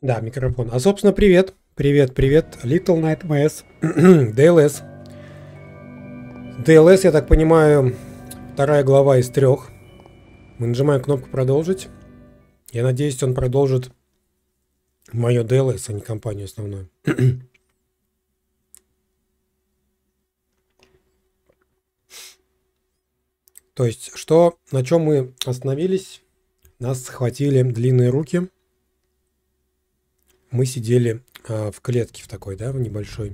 Да, микрофон. А, собственно, привет. Привет, привет. Little Nightmares. DLS. DLS, я так понимаю, вторая глава из 3. Мы нажимаем кнопку «Продолжить». Я надеюсь, он продолжит мое DLS, а не компанию основную. То есть, на чем мы остановились? Нас схватили длинные руки. Мы сидели в клетке в такой, да, в небольшой.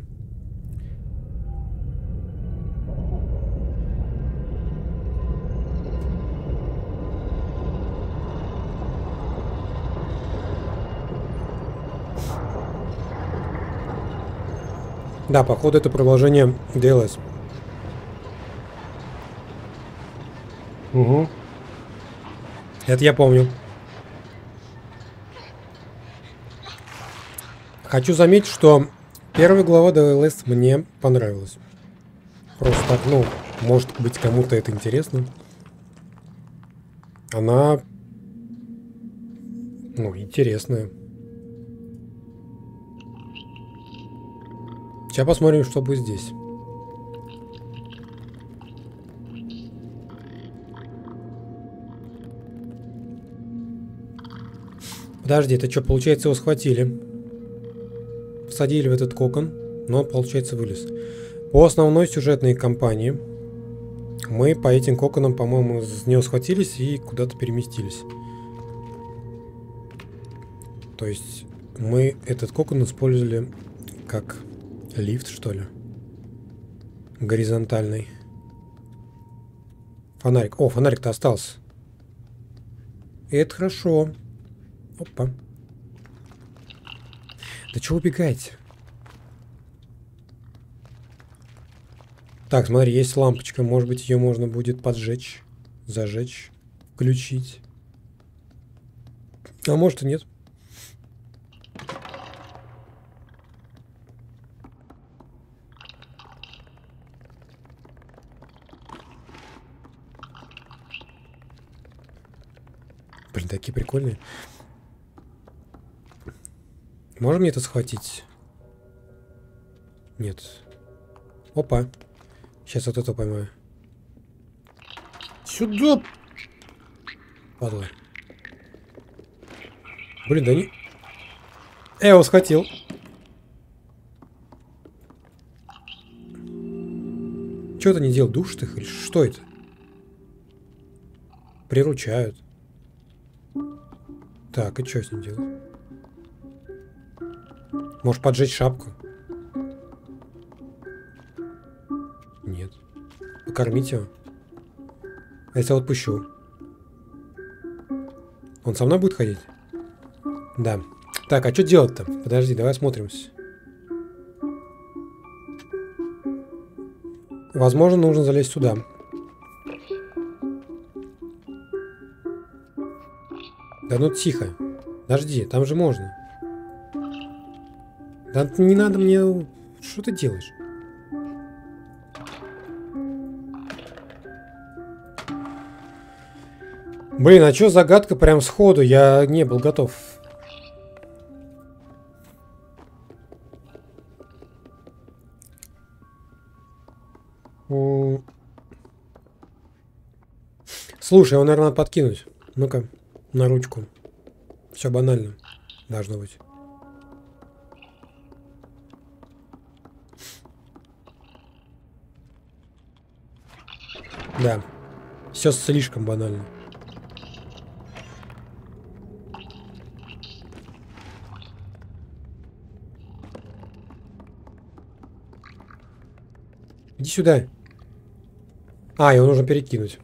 Да, походу это продолжение DLS. Угу. Это я помню. Хочу заметить, что первая глава DLS мне понравилась. Просто так, ну, может быть, кому-то это интересно. Она, ну, интересная. Сейчас посмотрим, что будет здесь. Подожди, это что, получается, его схватили? Всадили в этот кокон, но, получается, вылез. По основной сюжетной кампании мы по этим коконам, по-моему, с него схватились и куда-то переместились. То есть мы этот кокон использовали как лифт, что ли? Горизонтальный. Фонарик. О, фонарик-то остался. Это хорошо. Опа. Да чего убегаете? Так, смотри, есть лампочка. Может быть, ее можно будет поджечь, зажечь, включить. А может и нет. Блин, такие прикольные. Можем мне это схватить? Нет. Опа. Сейчас вот это поймаю. Сюда! Падла. Блин, да не... Я его схватил. Что это не делал? Душит их или что это? Приручают. Так, и что с ним делать? Может поджечь шапку? Нет. Покормить его? А если я отпущу? Он со мной будет ходить? Да. Так, а что делать-то? Подожди, давай осмотримся. Возможно, нужно залезть сюда. Да ну тихо. Подожди, там же можно. Да не надо мне... Что ты делаешь? Блин, а чё загадка прям сходу? Я не был готов. Слушай, его, наверное, надо подкинуть. Ну-ка, на ручку. Все банально. Должно быть. Да. Все слишком банально. Иди сюда. А, его нужно перекинуть.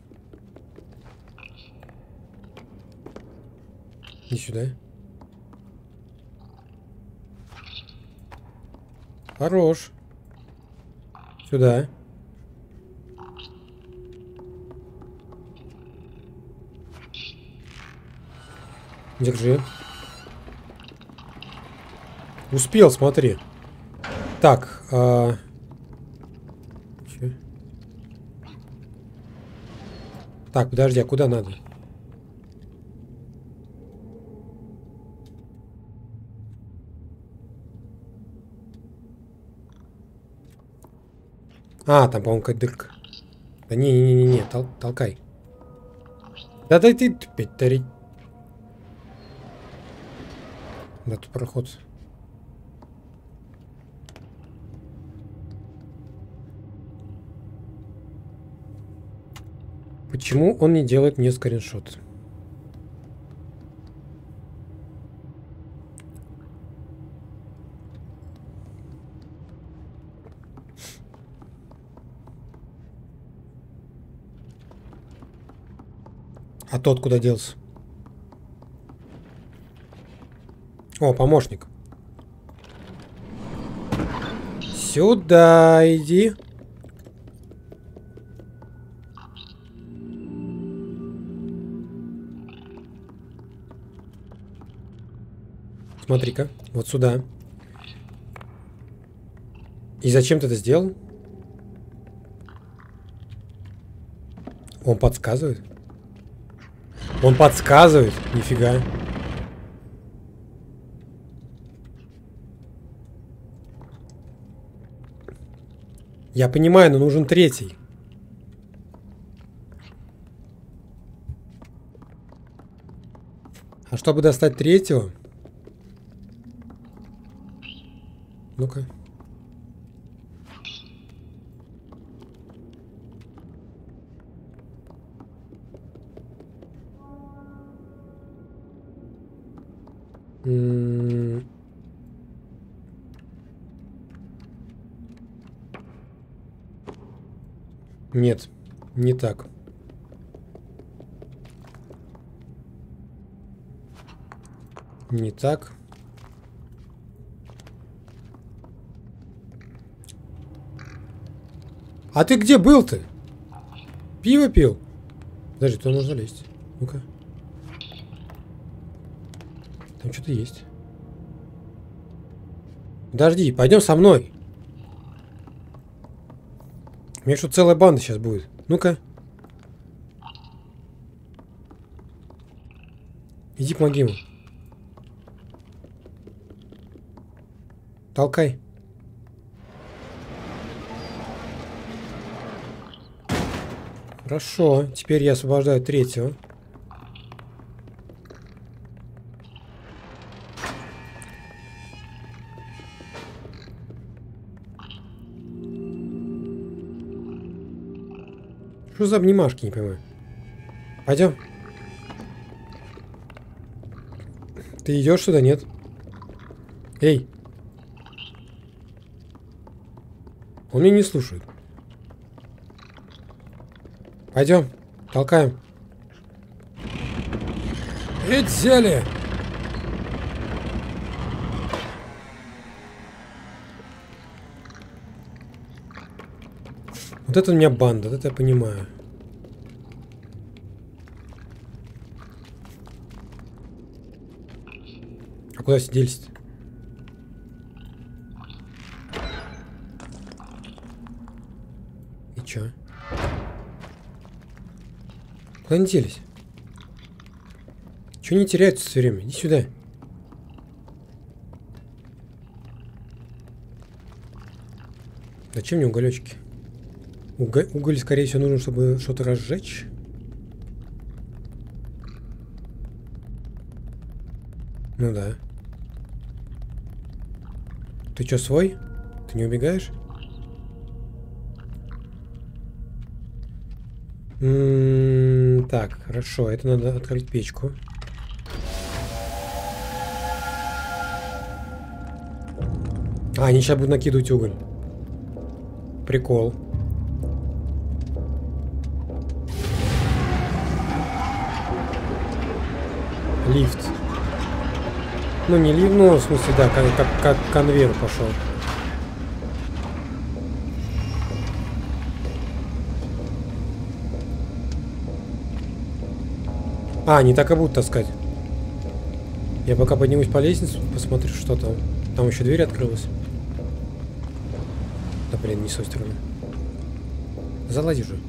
Иди сюда. Хорош. Сюда. Держи. Успел, смотри. Так. Так, подожди, а куда надо? А, там, по-моему, какая дырка. Да не-не-не-не, толкай. Да дай ты, петь. Да, тут проход. Почему он не делает мне скриншот? А тот куда делся? О, помощник. Сюда иди. Смотри-ка, вот сюда. И зачем ты это сделал? Он подсказывает? Он подсказывает? Нифига. Я понимаю, но нужен третий. А чтобы достать третьего... Ну-ка. Нет, не так. Не так. А ты где был ты? Пиво пил? Подожди, туда нужно лезть. Ну-ка. Там что-то есть. Подожди, пойдем со мной. У меня что, целая банда сейчас будет. Ну-ка. Иди помоги ему. Толкай. Хорошо, теперь я освобождаю третьего. Что за обнимашки, не понимаю. Пойдем. Ты идешь сюда, нет? Эй. Он меня не слушает. Пойдем, толкаем. Ведь взяли. Вот это у меня банда, вот это я понимаю. А куда все делись-то? И чё? Куда они делись? Чего не теряются все время? Иди сюда. Зачем мне уголечки? Уголь, скорее всего, нужен, чтобы что-то разжечь. Ну да. Ты чё, свой? Ты не убегаешь? Так, хорошо. Это надо открыть печку. А, они сейчас будут накидывать уголь. Прикол. Лифт. Ну, не лифт, ну, в смысле, да, как конвейер пошел. А, не так и будут таскать. Я пока поднимусь по лестнице, посмотрю, что там. Там еще дверь открылась. Да, блин, не с той стороны. Залази же.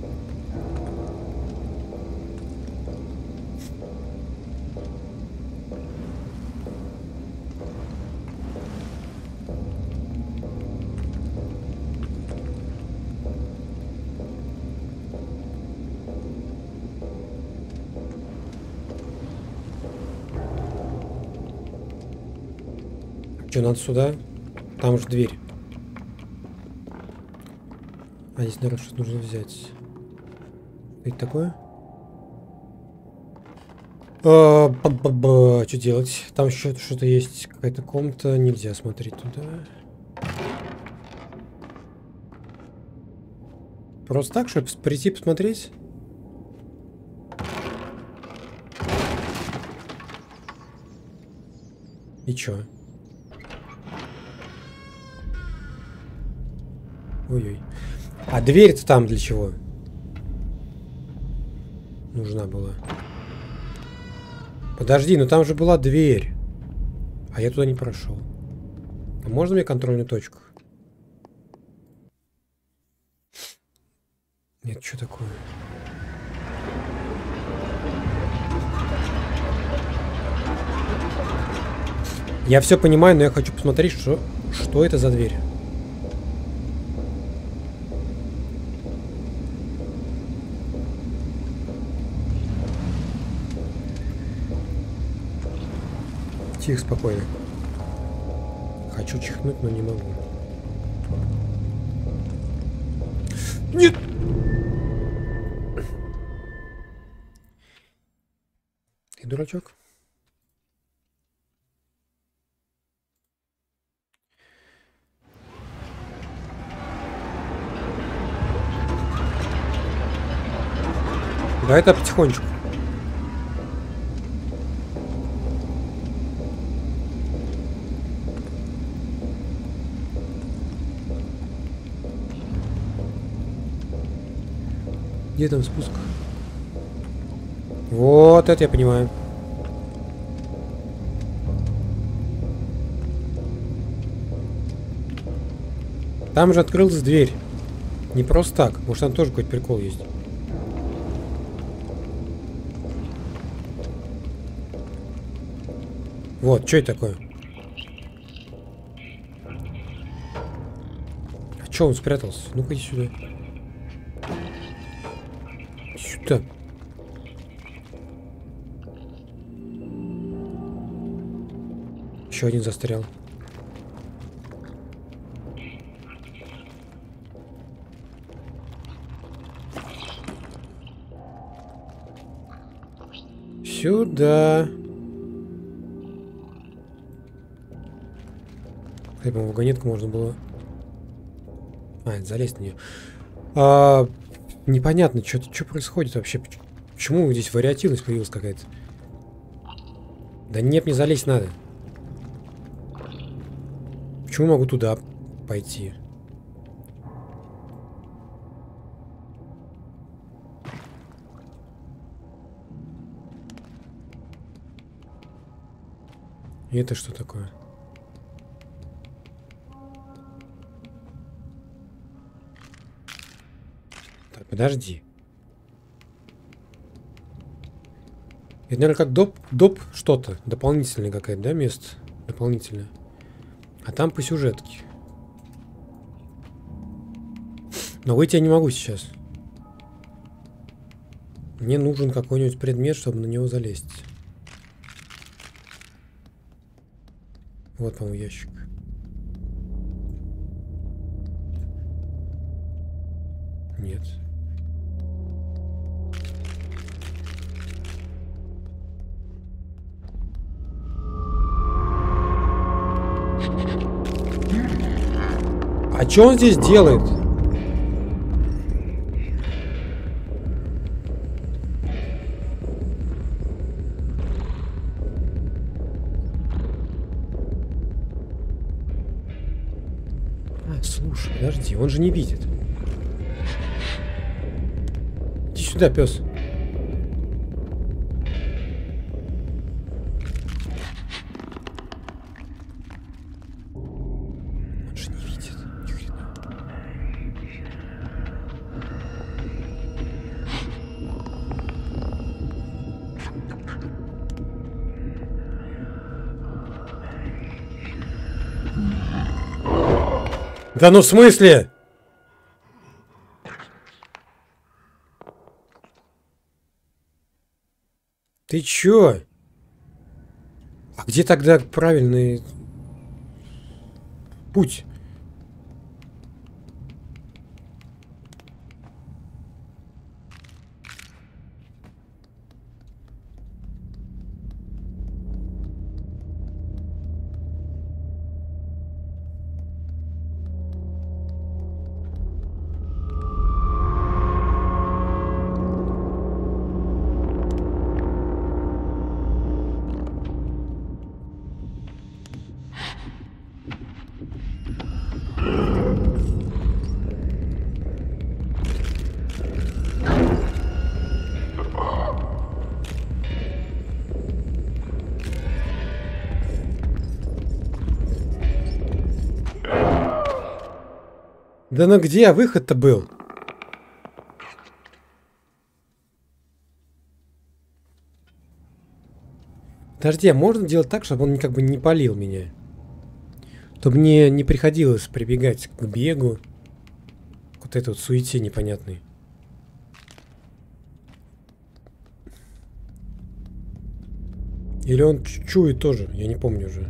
Что, надо сюда? Там же дверь. А здесь, наверное, что-то нужно взять. Это такое? Что делать? Там еще что-то есть. Какая-то комната. Нельзя смотреть туда. Просто так, чтобы прийти посмотреть? И чё? Ой-ой. А дверь-то там для чего? Нужна была. Подожди, ну там же была дверь. А я туда не прошел. А можно мне контрольную точку? Нет, что такое? Я все понимаю, но я хочу посмотреть, что это за дверь. Тихо, спокойно. Хочу чихнуть, но не могу. Нет! Ты дурачок? Да, это потихонечку. Где там спуск? Вот это я понимаю. Там же открылась дверь. Не просто так. Может, там тоже какой-то прикол есть. Вот, что это такое? А что он спрятался? Ну-ка иди сюда. Сюда. Еще один застрял. Сюда. Я, по-моему, вагонетку можно было... А, это залезть на нее. Непонятно, что происходит вообще. Почему здесь вариативность появилась какая-то? Да нет, мне залезть надо. Почему могу туда пойти? И это что такое? Так, подожди. Это, наверное, как доп что-то. Дополнительное какое-то, да, место? Дополнительное. А там по сюжетке. Но выйти я не могу сейчас. Мне нужен какой-нибудь предмет, чтобы на него залезть. Вот, по-моему, ящик. Нет. А что он здесь делает? А, слушай, подожди, он же не видит. Иди сюда, пес. Он же не видит. Ни хрена. Да ну в смысле? Ты чё? А где тогда правильный путь. Да ну где выход-то был? Подожди, а можно делать так, чтобы он как бы не палил меня? Чтобы мне не приходилось прибегать к бегу. К вот этой вот суете непонятной. Или он чует тоже, я не помню уже.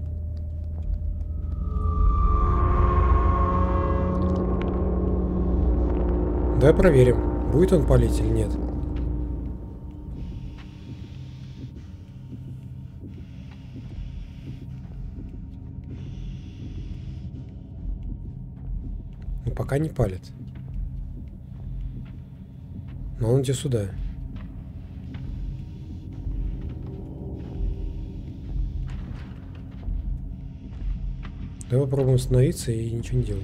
Давай проверим, будет он палить или нет. Ну, пока не палит. Но он идет сюда. Давай попробуем остановиться и ничего не делать.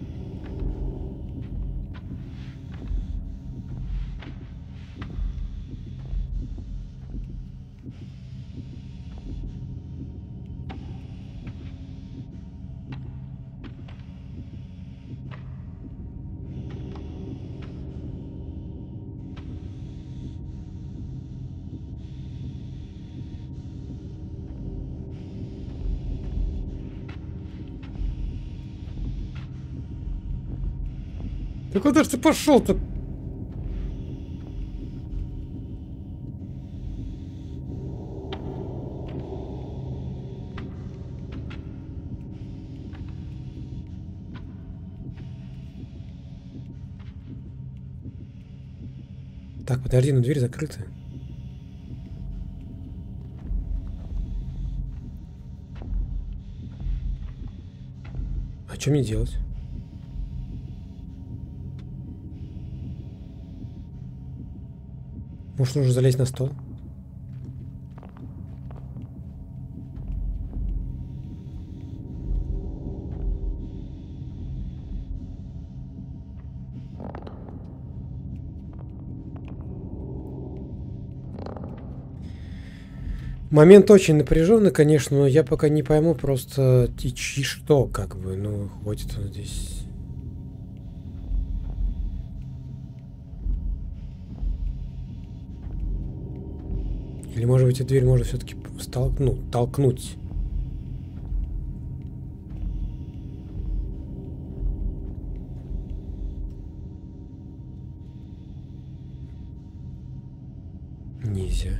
Да куда ж ты пошел-то? Так, подожди, но дверь закрыта. А что мне делать? Может, нужно залезть на стол? Момент очень напряженный, конечно, но я пока не пойму просто и что, как бы, ну, хватит он здесь. Или, может быть, эту дверь можно все-таки толкнуть. Нельзя.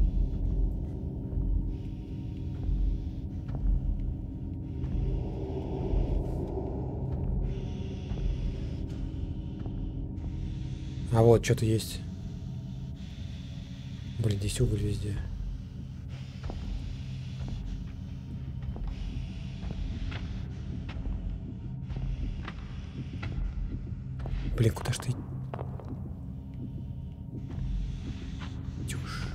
А вот, что-то есть. Блин, здесь уголь везде. Блин, куда ж ты? Тюш.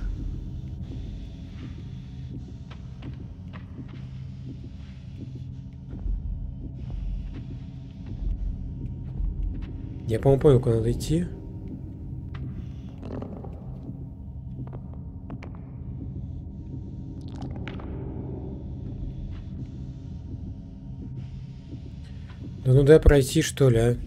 Я, по-моему, понял, куда надо идти. Да ну дай пройти, что ли, а?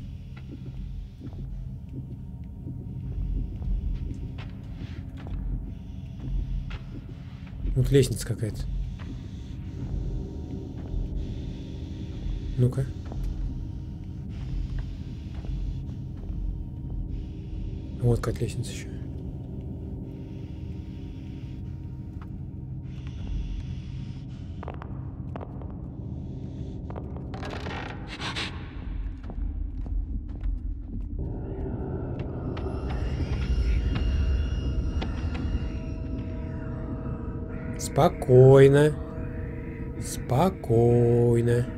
Вот лестница какая-то. Ну-ка. Вот какая-то лестница еще. Спокойно. Спокойно.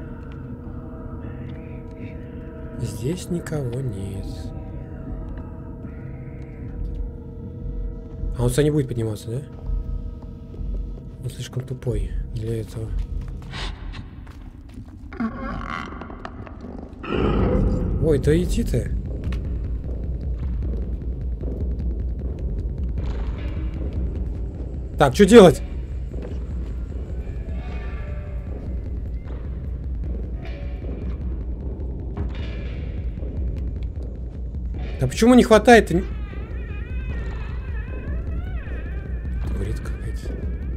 Здесь никого нет. А он сюда не будет подниматься, да? Он слишком тупой для этого. Ой, да иди ты. Так, что делать? Да почему не хватает? Говорит какая-то.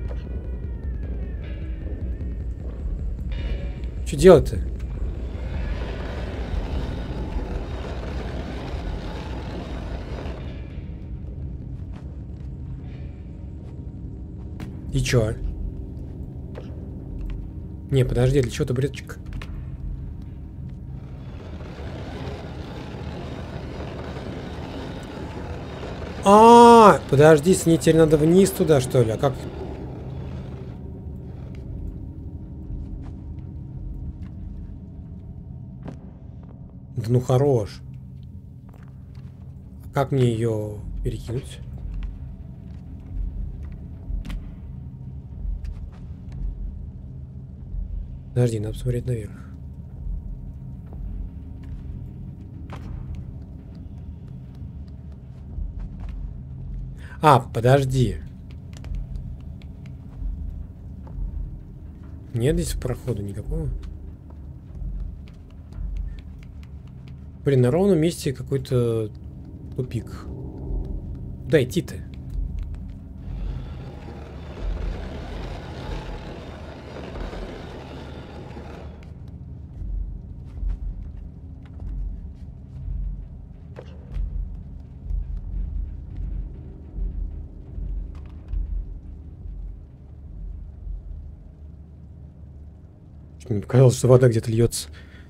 Что делать-то? И чё? Не, подожди, для чего табуреточка? Подожди, с ней теперь надо вниз туда, что ли? А как? Да ну хорош. Как мне ее перекинуть? Подожди, надо посмотреть наверх. Подожди. Нет здесь прохода никакого. Блин, на ровном месте какой-то тупик. Куда идти-то? Мне показалось, что вода где-то льется.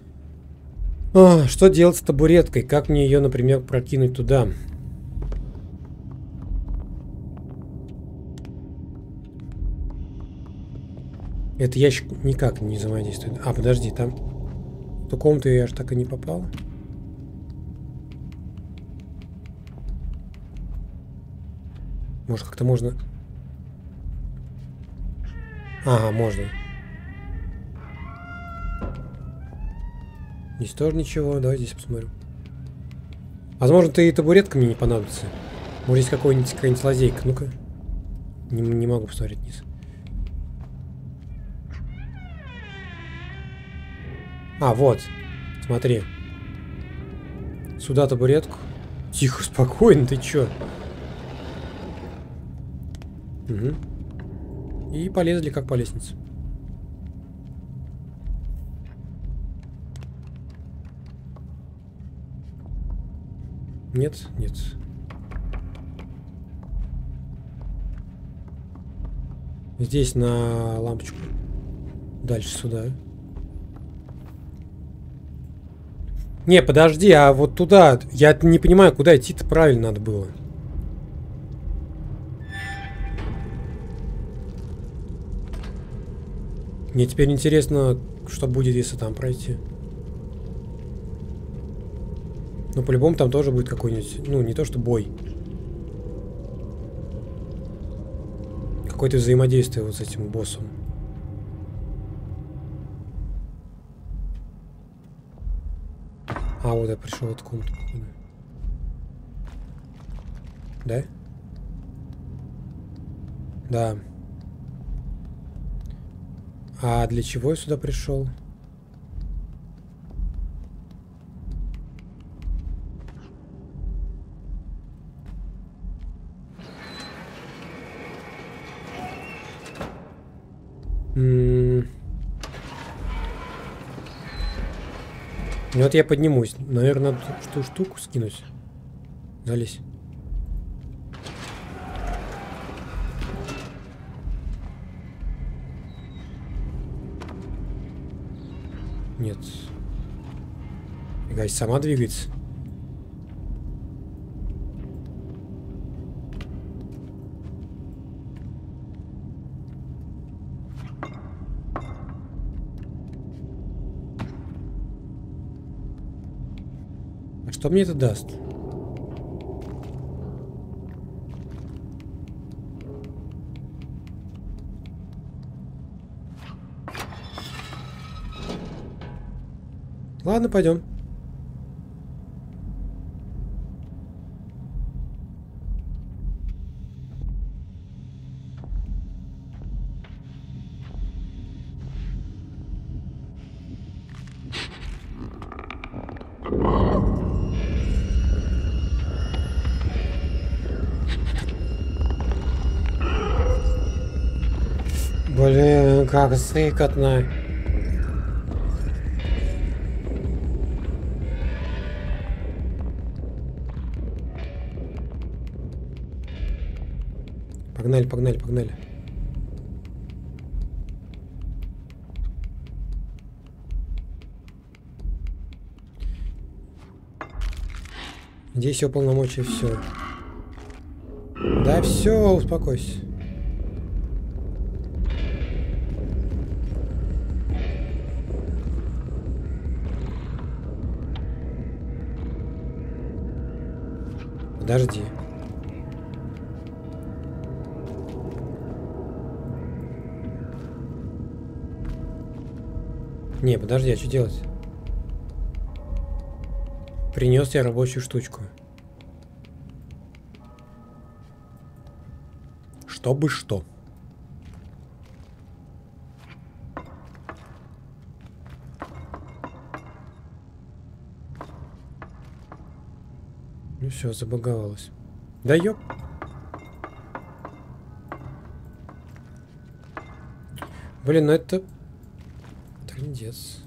Что делать с табуреткой? Как мне ее, например, прокинуть туда? Этот ящик никак не взаимодействует. Подожди, там... В ту комнату я аж так и не попал. Может, как-то можно... Ага, можно. Здесь тоже ничего. Давай здесь посмотрим. Возможно-то и табуретка мне не понадобится. Может, здесь какая-нибудь лазейка. Ну-ка. Не могу посмотреть вниз. Вот. Смотри. Сюда табуретку. Тихо, спокойно, ты чё? Угу. И полезли как по лестнице. Нет, нет. Здесь на лампочку. Дальше сюда. Не, подожди, а вот туда... Я не понимаю, куда идти-то правильно надо было. Мне теперь интересно, что будет, если там пройти. Ну, по-любому там тоже будет какой-нибудь... Ну, не то что бой. Какое-то взаимодействие вот с этим боссом. Вот я пришел в эту комнату. Да? Да. А для чего я сюда пришел? Ну вот я поднимусь. Наверное, надо ту штуку скинуть. Залезь. Нет. Фига, сама двигается. А что мне это даст? Ладно, пойдем. Блин, как сыкотно. Погнали, погнали, погнали. Здесь все полномочия, все. Да все, успокойся. Подожди. Не, подожди, а что делать? Принес тебе рабочую штучку. Чтобы что? Ну все, забаговалось. Да ёп. Блин, ну это... Трындец.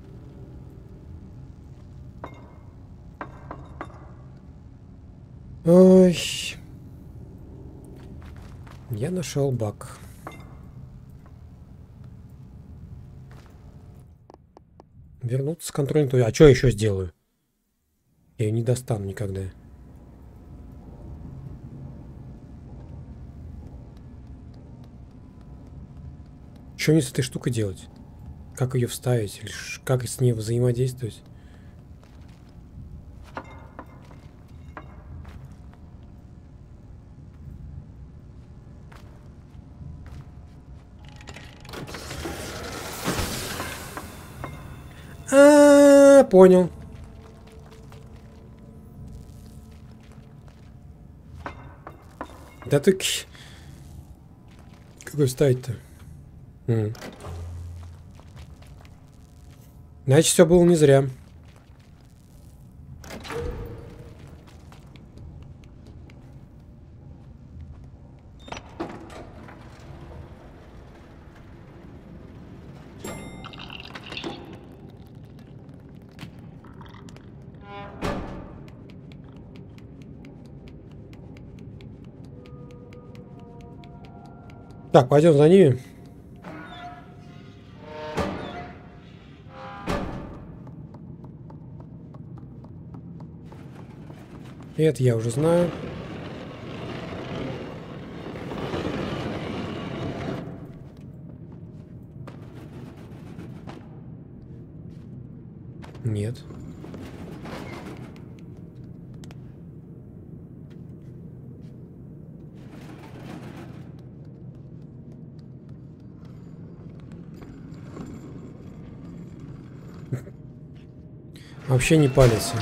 Ой. Я нашел баг. Вернуться с контрольной точки. А что я еще сделаю? Я ее не достану никогда. Что мне с этой штукой делать? Как ее вставить? Или как с ней взаимодействовать? Понял. Да ты... Какой ставить-то? Значит, все было не зря. Так, пойдем за ними. Это я уже знаю. Нет. Вообще не палится.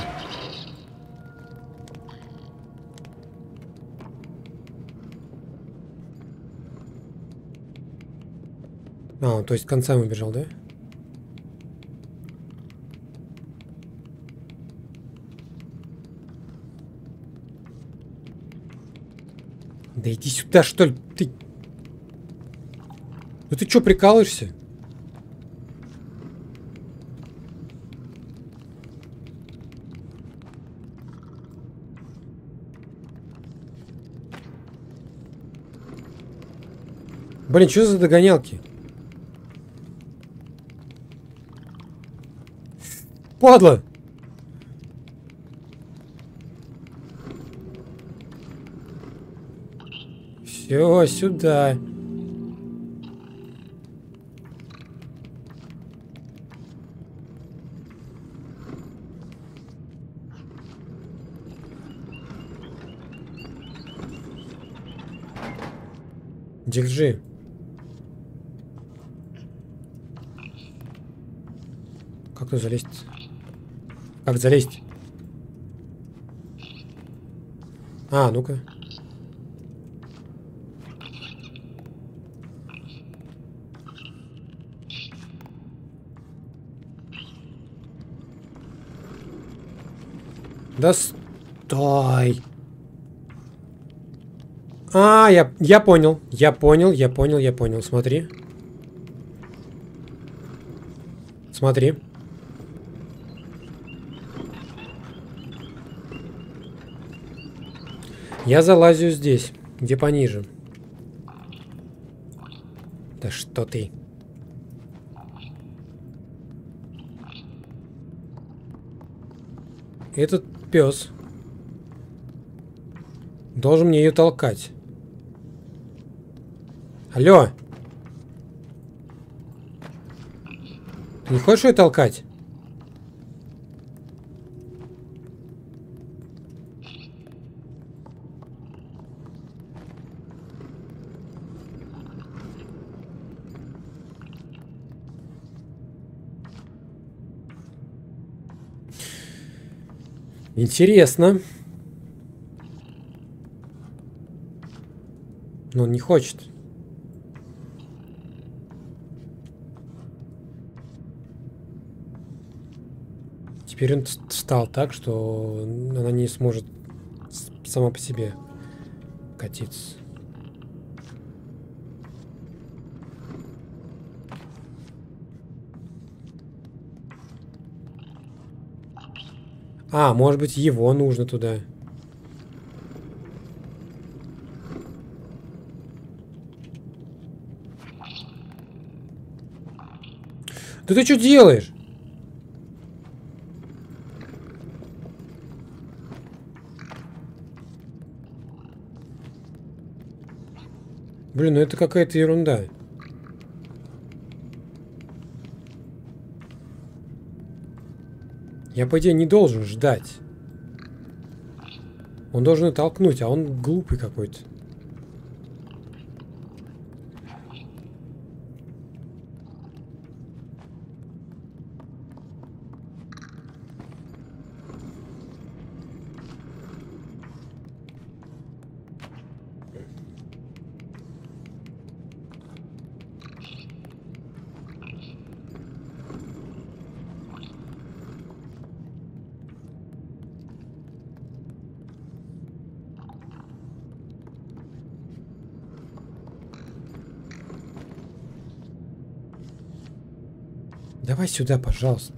А, то есть концами убежал, да? Да иди сюда, что ли? Ты... Ну ты что, прикалываешься? Блин, что за догонялки? Падла! Все, сюда. Держи. Как тут залезть? Как залезть? А, ну-ка. Да стой! А, я понял. Я понял. Смотри. Смотри. Я залазю здесь, где пониже. Да что ты? Этот пес должен мне ее толкать. Алло! Ты не хочешь ее толкать? Интересно. Но он не хочет. Теперь он встал так, что она не сможет сама по себе катиться. А, может быть, его нужно туда. Да ты что делаешь? Блин, ну это какая-то ерунда. Я, по идее, не должен ждать. Он должен ее толкнуть, а он глупый какой-то. Давай сюда, пожалуйста.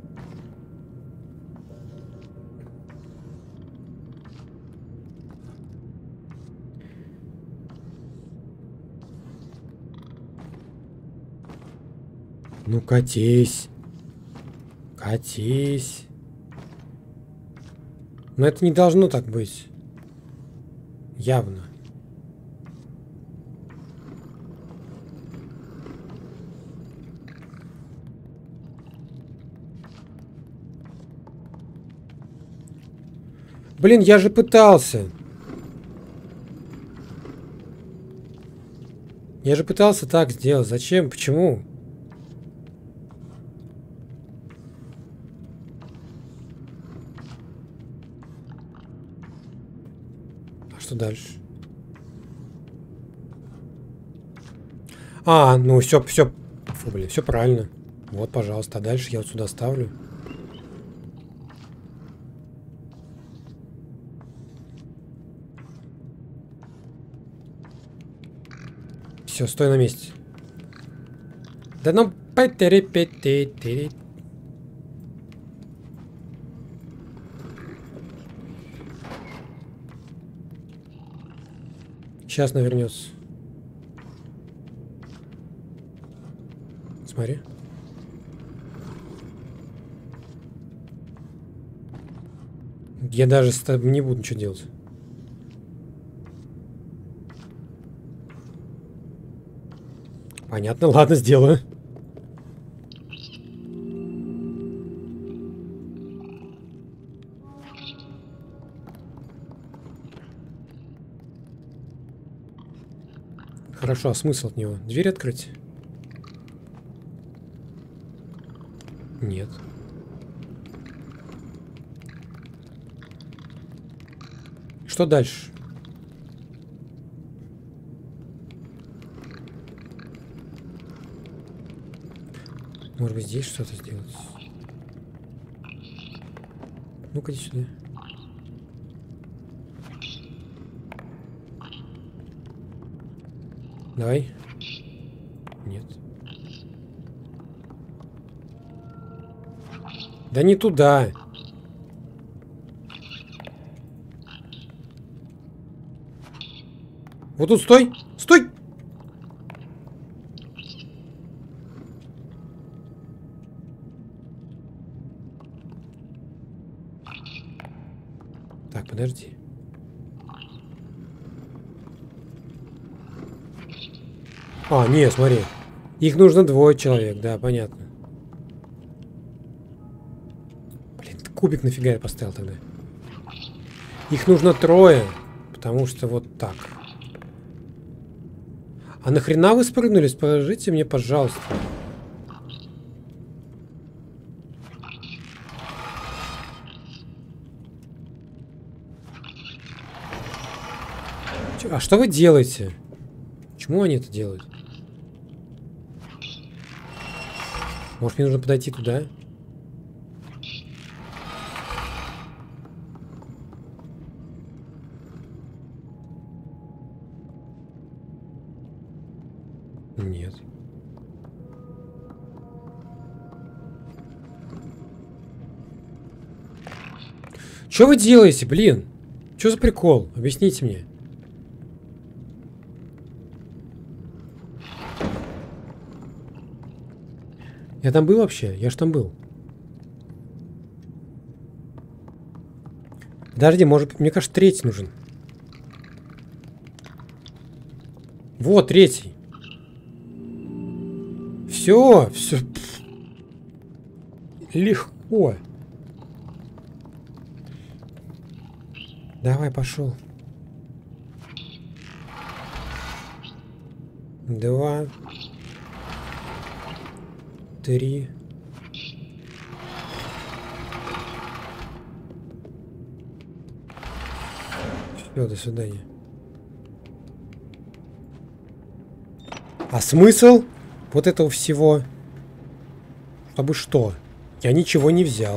Ну, катись. Катись. Но это не должно так быть. Явно. Блин, я же пытался. Я же пытался так сделать. Зачем? Почему? А что дальше? А, ну все. Фу, блин, все правильно. Вот, пожалуйста. А дальше я вот сюда ставлю. Все, стой на месте. Да ну, пятери-пятери. Сейчас навернется. Смотри. Я даже не буду ничего делать. Понятно, ладно, сделаю. Хорошо, а смысл от него? Дверь открыть? Нет. Что дальше? Может быть, здесь что-то сделать? Ну-ка, иди сюда. Давай. Нет. Да не туда. Вот тут стой! Стой! Так, подожди. А, не, смотри. Их нужно 2 человек, да, понятно. Блин, кубик нафига я поставил тогда? Их нужно 3, потому что вот так. А нахрена вы спрыгнули? Скажите мне, пожалуйста. А что вы делаете? Почему они это делают? Может, мне нужно подойти туда? Нет. Что вы делаете, блин? Что за прикол? Объясните мне. Я там был вообще? Я ж там был. Подожди, может, мне кажется, 3 нужен. Вот, 3. Все, все. Легко. Давай, пошел. 2. 3. Все, до свидания. А смысл вот этого всего? Чтобы что? Я ничего не взял.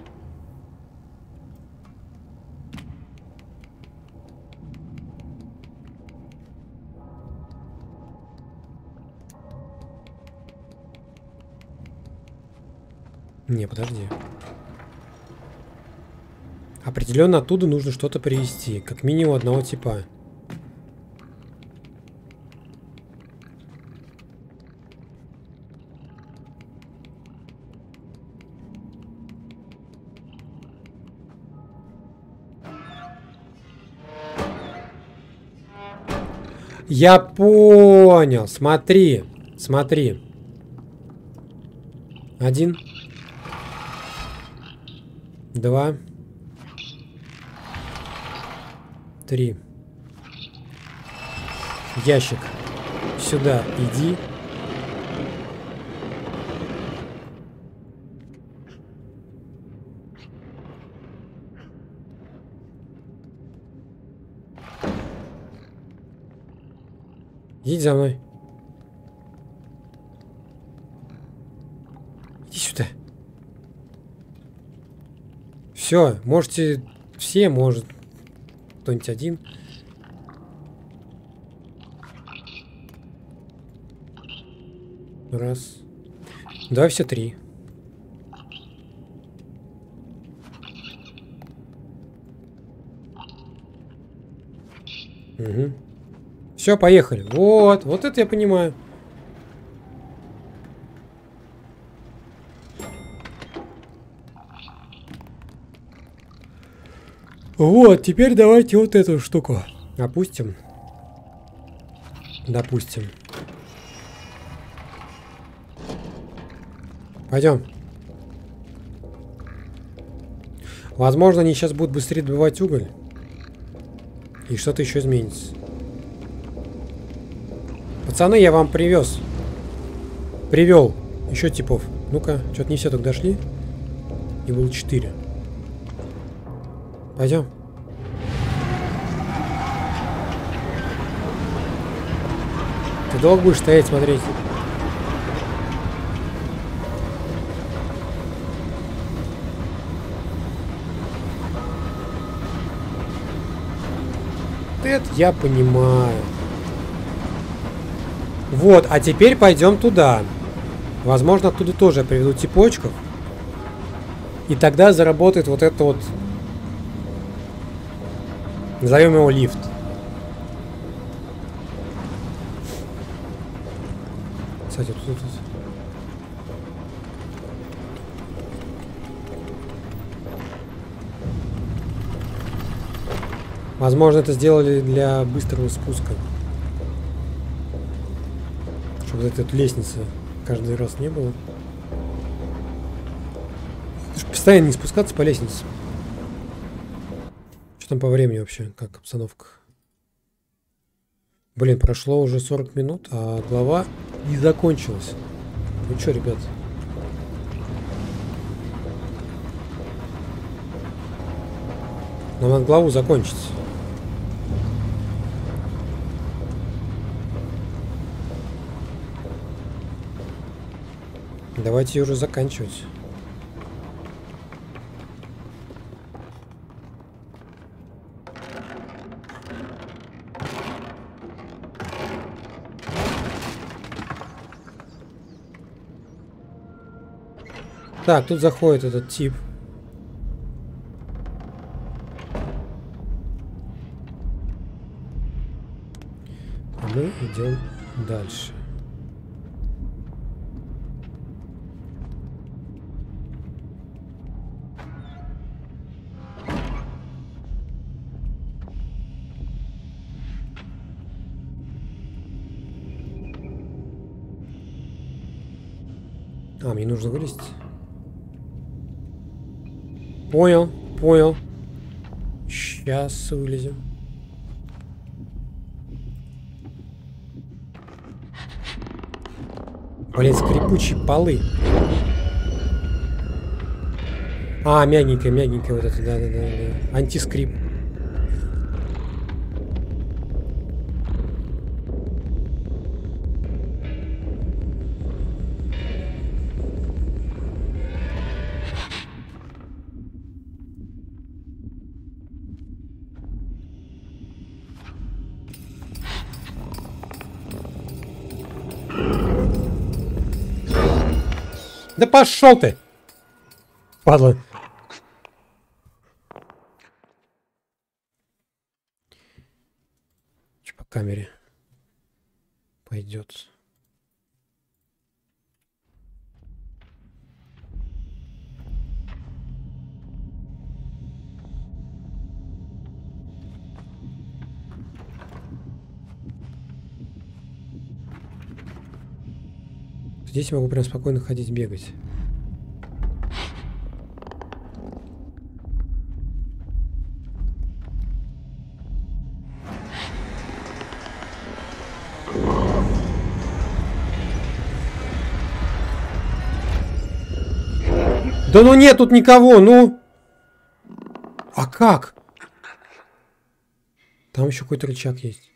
Не, подожди. Определенно оттуда нужно что-то привезти. Как минимум одного типа. Я понял. Смотри. Смотри. 1. 2. 3. Ящик. Сюда иди. Иди за мной. Иди сюда. Все, можете все, может кто-нибудь один. Раз. Давай все 3. Угу. Все, поехали. Вот, вот это я понимаю. Вот, теперь давайте вот эту штуку опустим. Допустим. Пойдем. Возможно, они сейчас будут быстрее добывать уголь. И что-то еще изменится. Пацаны, я вам привез. Привел. Еще типов. Ну-ка, что-то не все так дошли. И было 4. Пойдем. Ты долго будешь стоять, смотреть? Это я понимаю. Вот, а теперь пойдем туда. Возможно, оттуда тоже приведут цепочков. И тогда заработает вот это вот... Назовем его лифт. Кстати, тут. Возможно, это сделали для быстрого спуска. Чтобы вот этой лестницы каждый раз не было. Постоянно не спускаться по лестнице. Что там по времени вообще? Как обстановка? Блин, прошло уже 40 минут, а глава не закончилась. Ну что, ребят? Нам надо главу закончить. Давайте ее уже заканчивать. Так, тут заходит этот тип. А мы идем дальше. А, мне нужно вылезть. Понял, понял. Сейчас вылезем. Блин, скрипучие полы. А, мягенькая, мягенькая вот это, да. Антискрип. Да пошел ты! Падла. Че по камере пойдет? Здесь я могу прям спокойно ходить, бегать. Да ну нет тут никого, ну! А как? Там еще какой-то рычаг есть.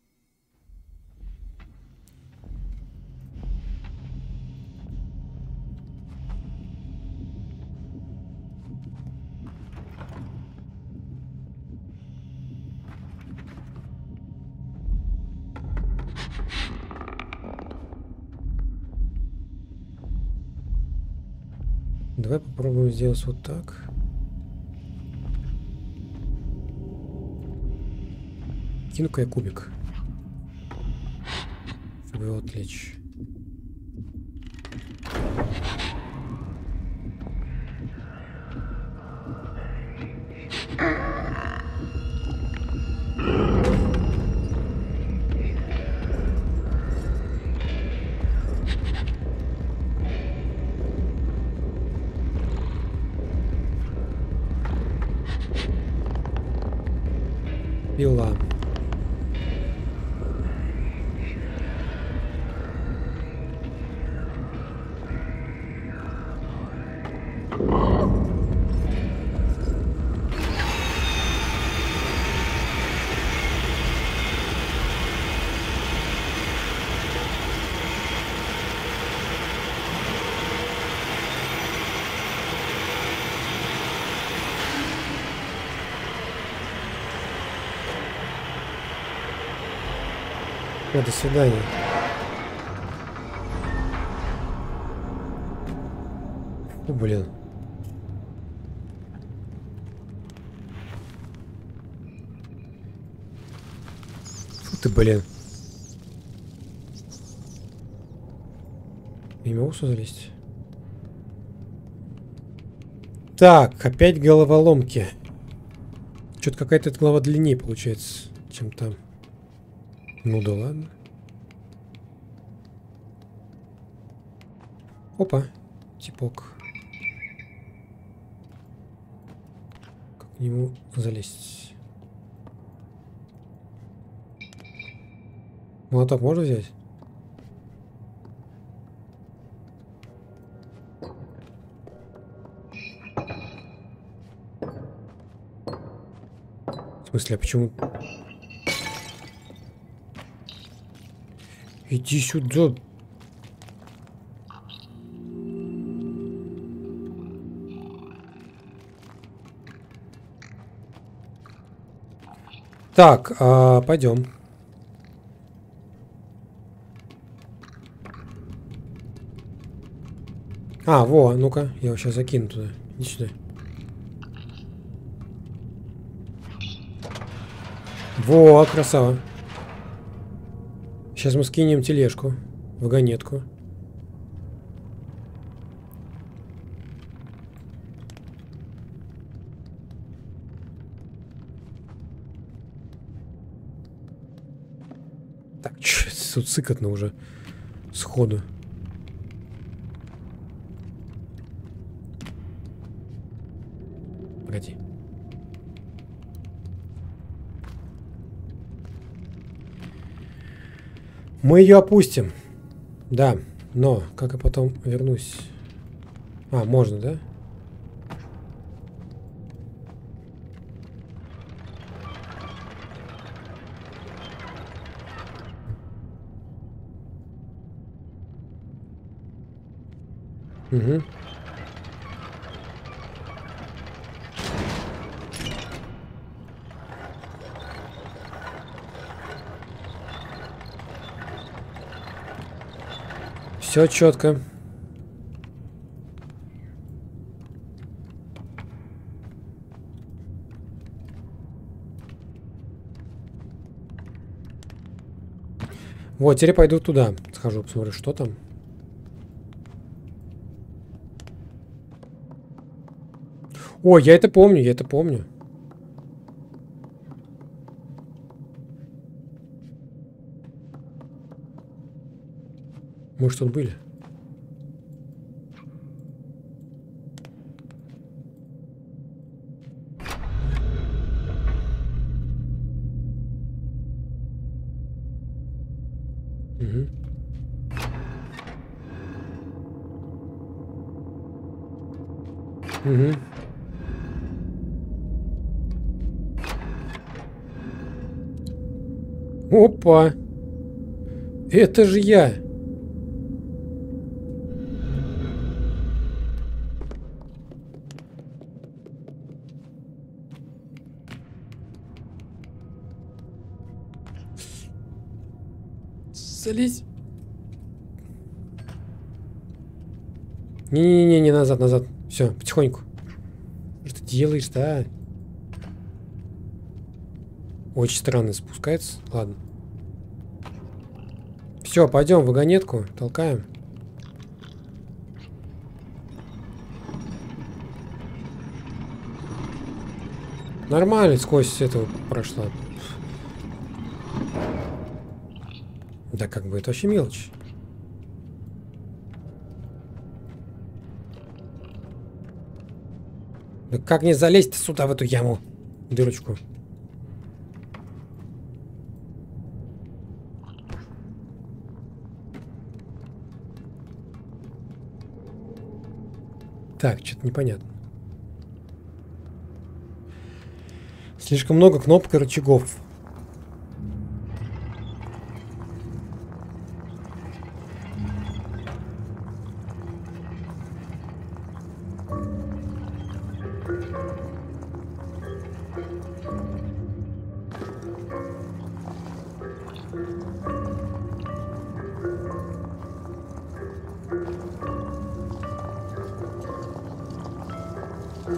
Давай попробуем сделать вот так. Кину-ка я кубик, чтобы его отвлечь. Пила. О, до свидания. О, блин. Фу ты, блин. Я не могу сюда залезть. Так, опять головоломки. Что-то какая-то эта глава длиннее получается, чем там. Ну да ладно. Опа, типок. Как к нему залезть? Молоток можно взять? В смысле, а почему? Иди сюда. Так, пойдем. Во, ну-ка, я его сейчас закину туда. Иди сюда. Во, красава. Сейчас мы скинем тележку, вагонетку. Так, чё, тут сыкотно уже сходу. Погоди. Мы ее опустим. Да, но как я потом вернусь? Можно, да? Угу. Все четко. Вот, теперь пойду туда. Схожу, посмотрю, что там. Ой, я это помню, я это помню. Мы что тут были? Угу. Угу. Опа! Это же я! Залезь! Не-не-не, назад, назад. Все, потихоньку. Что ты делаешь-то, а? Очень странно спускается. Ладно. Все, пойдем в вагонетку, толкаем. Нормально сквозь это прошла. Да как бы это вообще мелочь. Да как не залезть сюда, в эту яму? Дырочку. Так, что-то непонятно. Слишком много кнопок и рычагов.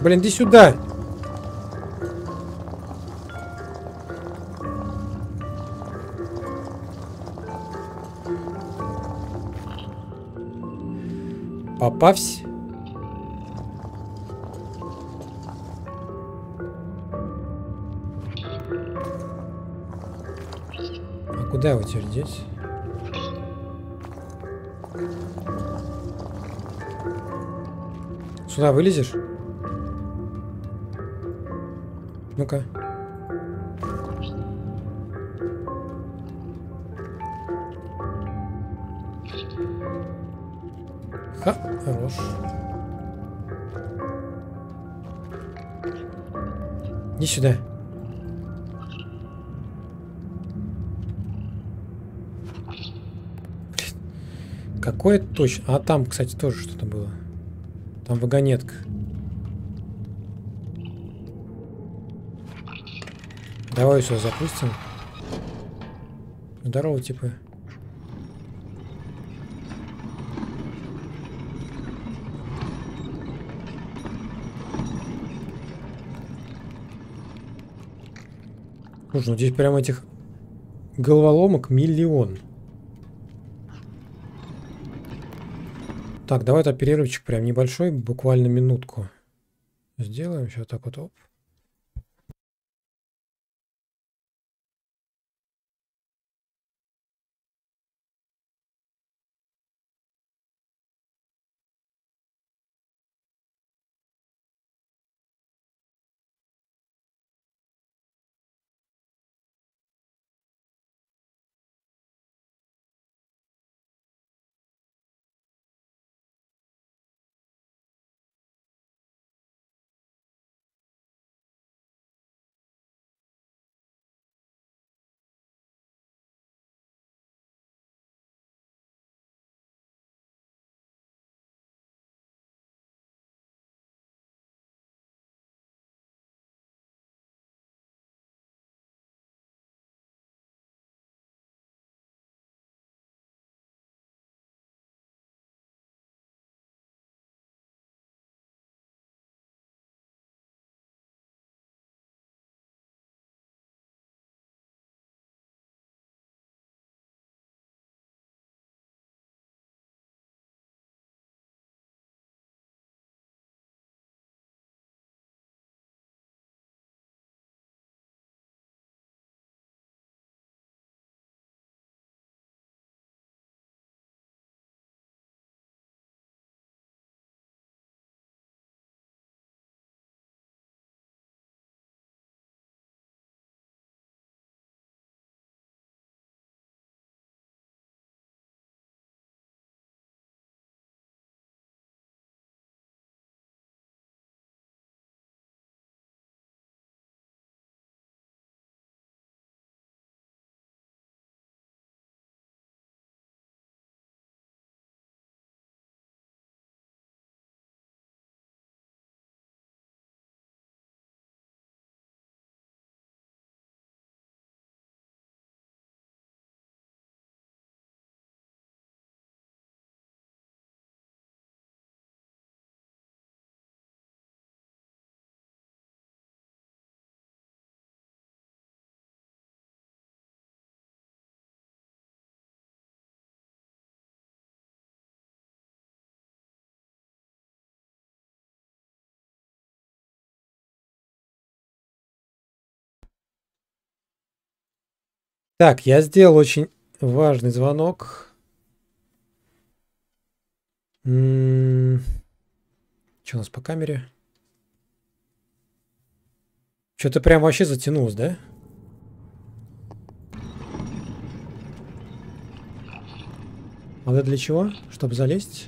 Блин, иди сюда. Попавсь. А куда его теперь деть? Сюда вылезешь? Ну-ка. Хорош. Иди сюда. Какое точно? А там, кстати, тоже что-то было. Там вагонетка. Давай все запустим. Здорово, типа. Слушай, ну здесь прям этих головоломок миллион. Так, давай этот перерывчик прям небольшой, буквально минутку. Сделаем сейчас так вот. Оп. Так, я сделал очень важный звонок. Что у нас по камере? Что-то прям вообще затянулось, да? А это для чего? Чтобы залезть?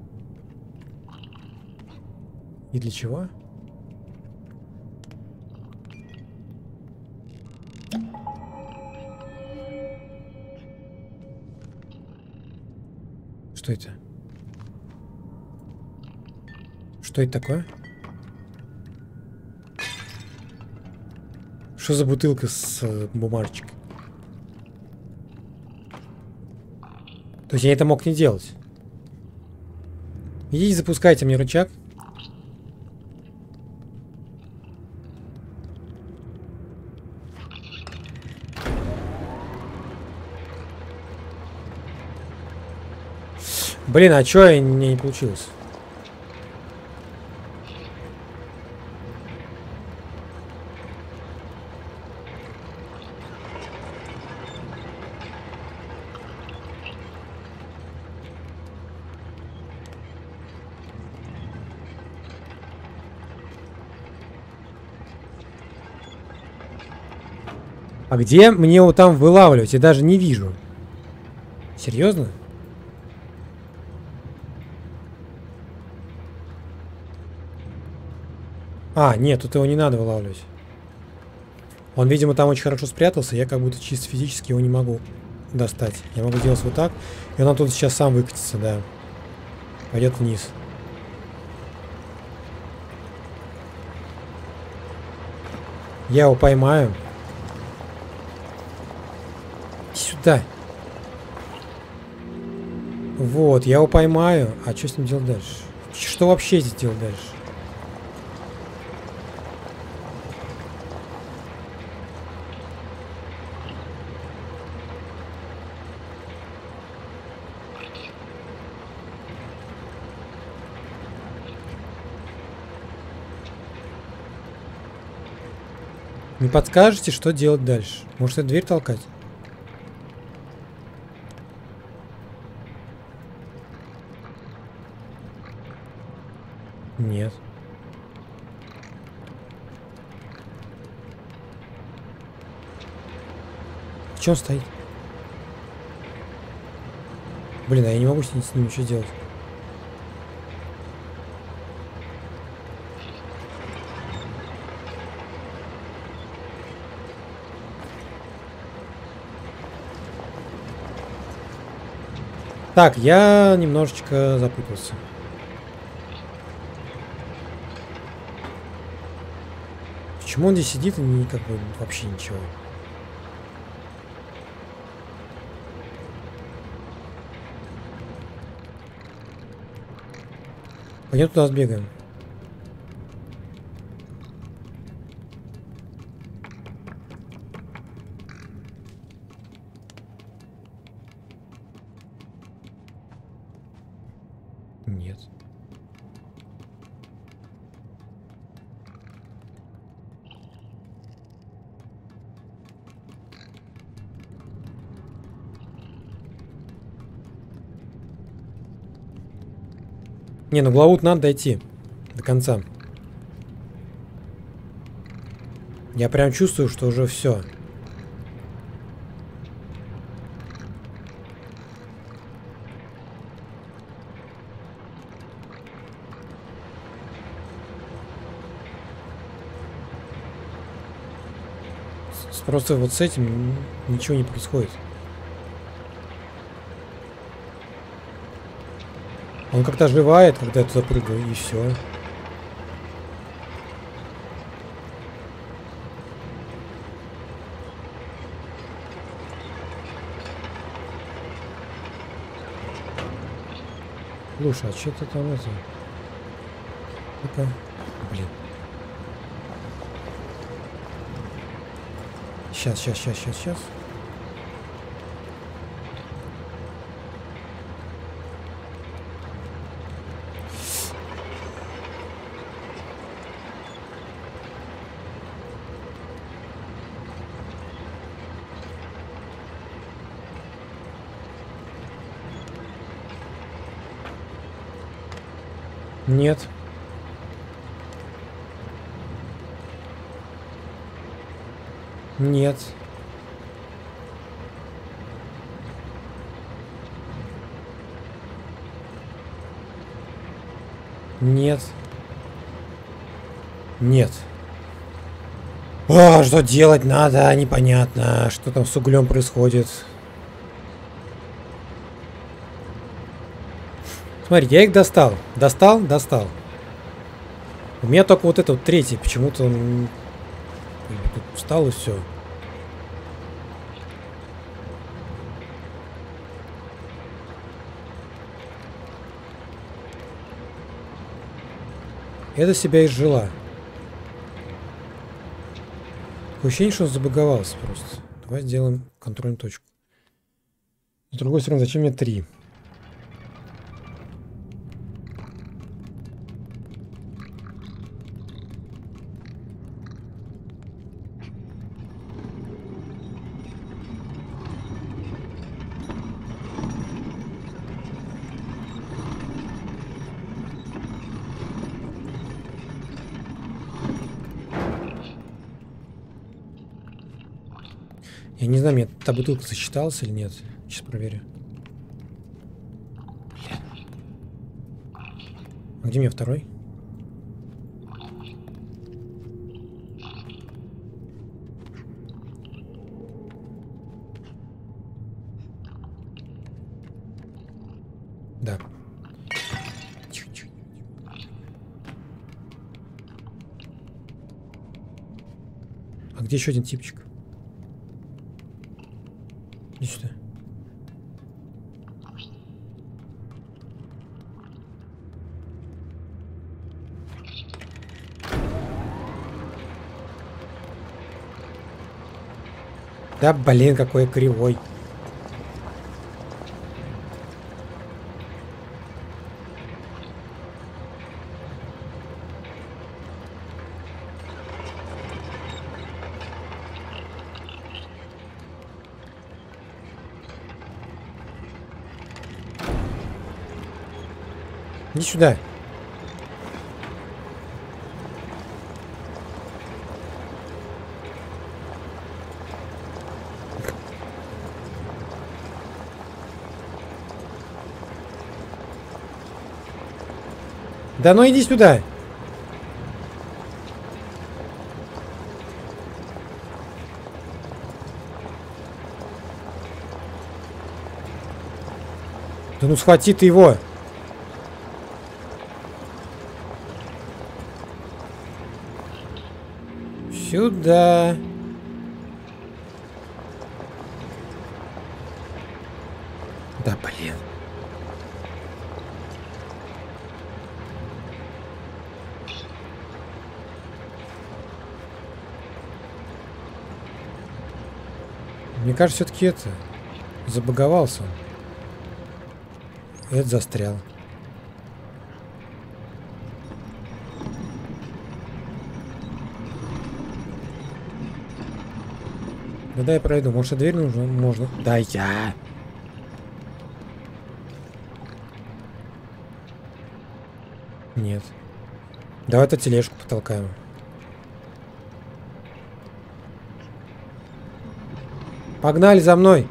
И для чего? Что это? Что это такое? Что за бутылка с бумажечкой? То есть я это мог не делать. Идите, запускайте мне рычаг. Блин, а чё мне не получилось? А где мне его там вылавливать? Я даже не вижу. Серьезно? А, нет, тут его не надо вылавливать. Он, видимо, там очень хорошо спрятался. Я как будто чисто физически его не могу достать. Я могу делать вот так. И он оттуда сейчас сам выкатится, да. Пойдет вниз. Я его поймаю. Сюда. Вот, я его поймаю. А что с ним делать дальше? Что вообще здесь делать дальше? Не подскажете, что делать дальше? Может, эту дверь толкать? Нет. В чем стоит? Блин, а я не могу с ним ничего делать. Так, я немножечко запутался. Почему он здесь сидит и не как бы вообще ничего? Пойдем туда сбегаем. Нет. Не, ну главу надо дойти до конца. Я прям чувствую, что уже все. Просто вот с этим ничего не происходит. Он как-то оживает, когда я туда прыгаю, и все. Слушай, а что ты там это? Ну-ка. Блин. Сейчас. Нет. Нет. Нет. Нет. О, что делать надо? Непонятно. Что там с углем происходит? Смотрите, я их достал. Достал. У меня только вот этот вот третий. Почему-то он тут встал и все. Это себя изжила. Такое ощущение, что он забаговался просто. Давай сделаем контрольную точку. С другой стороны, зачем мне 3? Я не знаю, мне та бутылка сочеталась или нет. Сейчас проверю. А где у меня второй? Да. Чуть-чуть. А где еще один типчик? Иди сюда. Да, блин, какой кривой. Иди сюда. Да ну иди сюда. Да ну схвати ты его. Сюда. Да, блин. Мне кажется, все-таки это... Забаговался он. Это застрял. Да дай я пройду. Может, дверь нужна? Можно. Да я. Нет. Давай эту тележку потолкаем. Погнали за мной.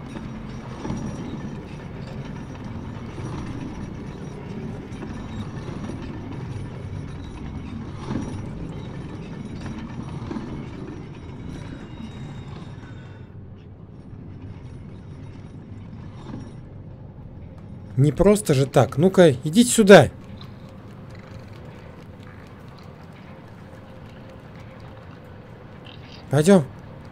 Не просто же так. Ну-ка, идите сюда. Пойдем.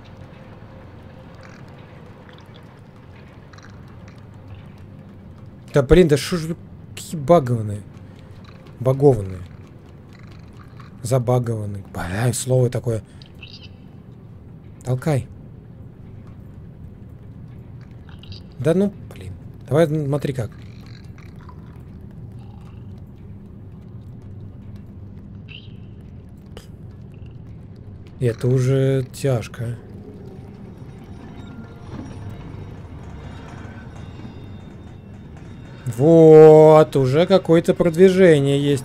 Да блин, да что ж вы какие багованные. Багованные. Забагованные. Бля, слово такое. Толкай. Да ну, блин. Давай смотри как. Это уже тяжко. Вот, уже какое-то продвижение есть.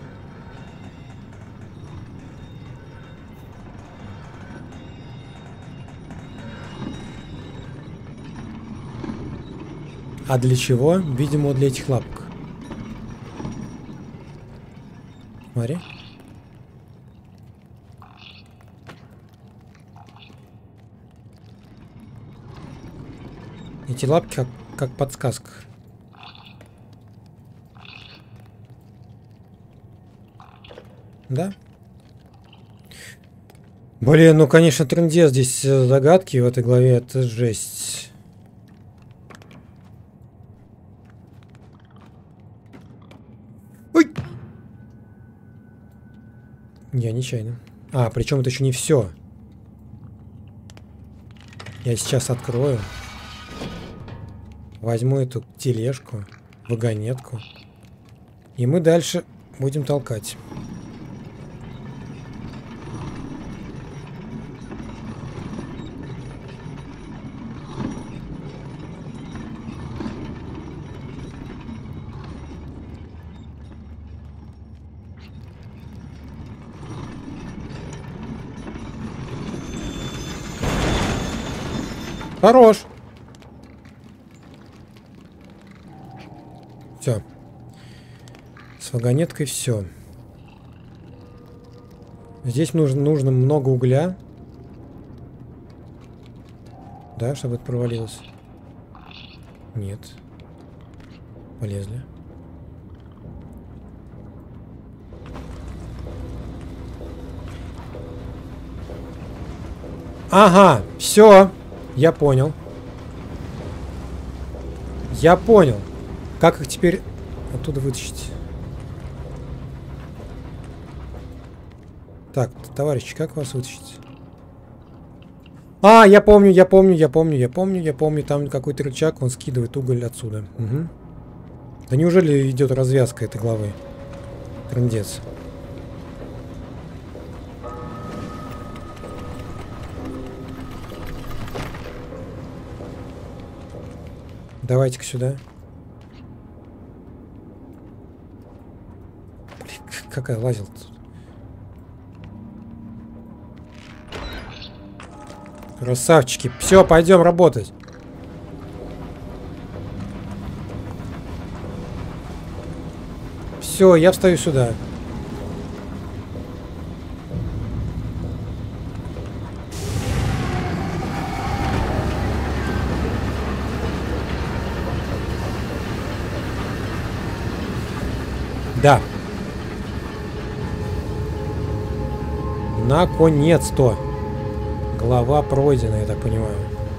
А для чего? Видимо, для этих лапок. Смотри. Эти лапки как подсказка. Да? Блин, ну конечно, трындец здесь загадки в этой главе, это жесть. Ой! Я нечаянно. А, причем это еще не все. Я сейчас открою. Возьму эту тележку, вагонетку. И мы дальше будем толкать. Хорош. Все. С вагонеткой все. Здесь нужно много угля. Да, чтобы это провалилось. Нет. Полезли. Ага, все. Я понял. Я понял. Как их теперь оттуда вытащить? Так, товарищи, как вас вытащить? А, я помню. Там какой-то рычаг, он скидывает уголь отсюда. Угу. Да неужели идет развязка этой главы? Трындец. Давайте-ка сюда. Блин, какая лазил тут. Красавчики. Все, пойдем работать. Все, я встаю сюда. Да. Наконец-то. Глава пройдена, я так понимаю.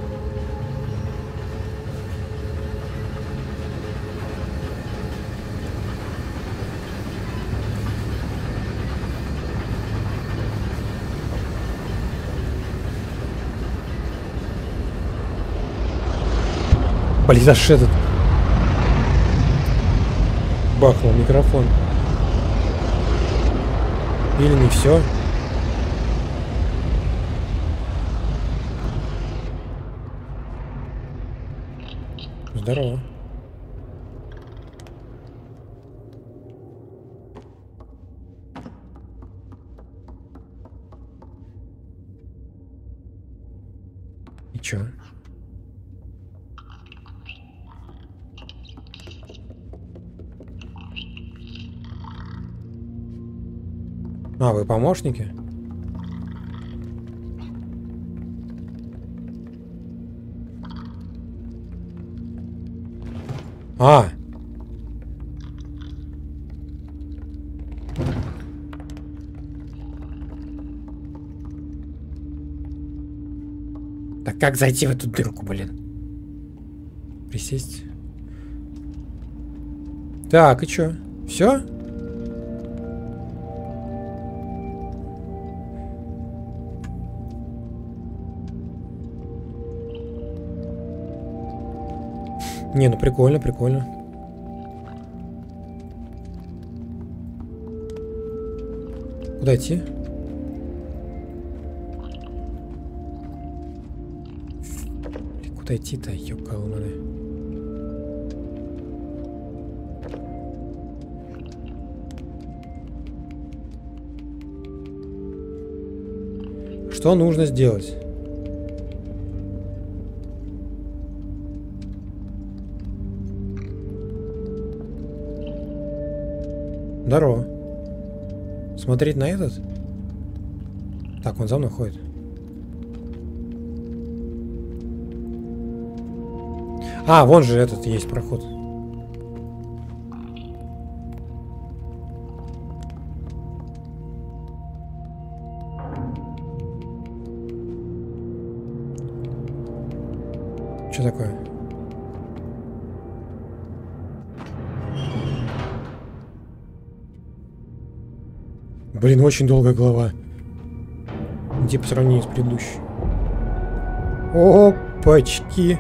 Блин, аж этот... Бахнул микрофон. Или не все? Здорово. И чё? А, вы помощники? А! Так как зайти в эту дырку, блин? Присесть. Так, и чё? Все? Не, ну прикольно, прикольно. Куда идти? Куда идти-то, ёкалманы? Что нужно сделать? Здорово. Смотреть на этот? Так, он за мной ходит. А, вон же этот есть проход. Что такое? Блин, очень долгая глава. Где по сравнению с предыдущей? Опачки.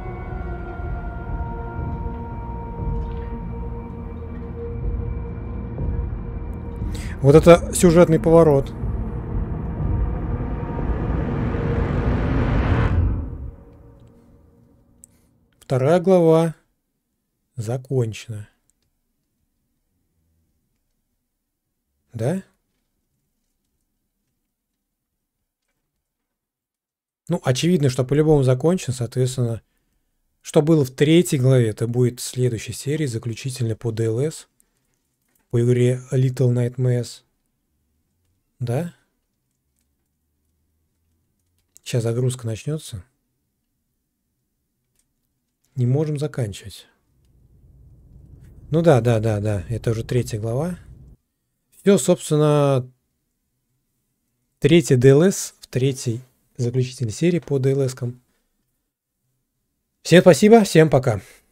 Вот это сюжетный поворот. Вторая глава закончена. Да? Ну, очевидно, что по-любому закончен, соответственно, что было в 3 главе, это будет в следующей серии, заключительной по DLS, по игре Little Nightmares. Да? Сейчас загрузка начнется. Не можем заканчивать. Ну да, это уже 3 глава. Все, собственно, 3 DLS в 3 заключительной серии по DLS-кам. Всем спасибо, всем пока.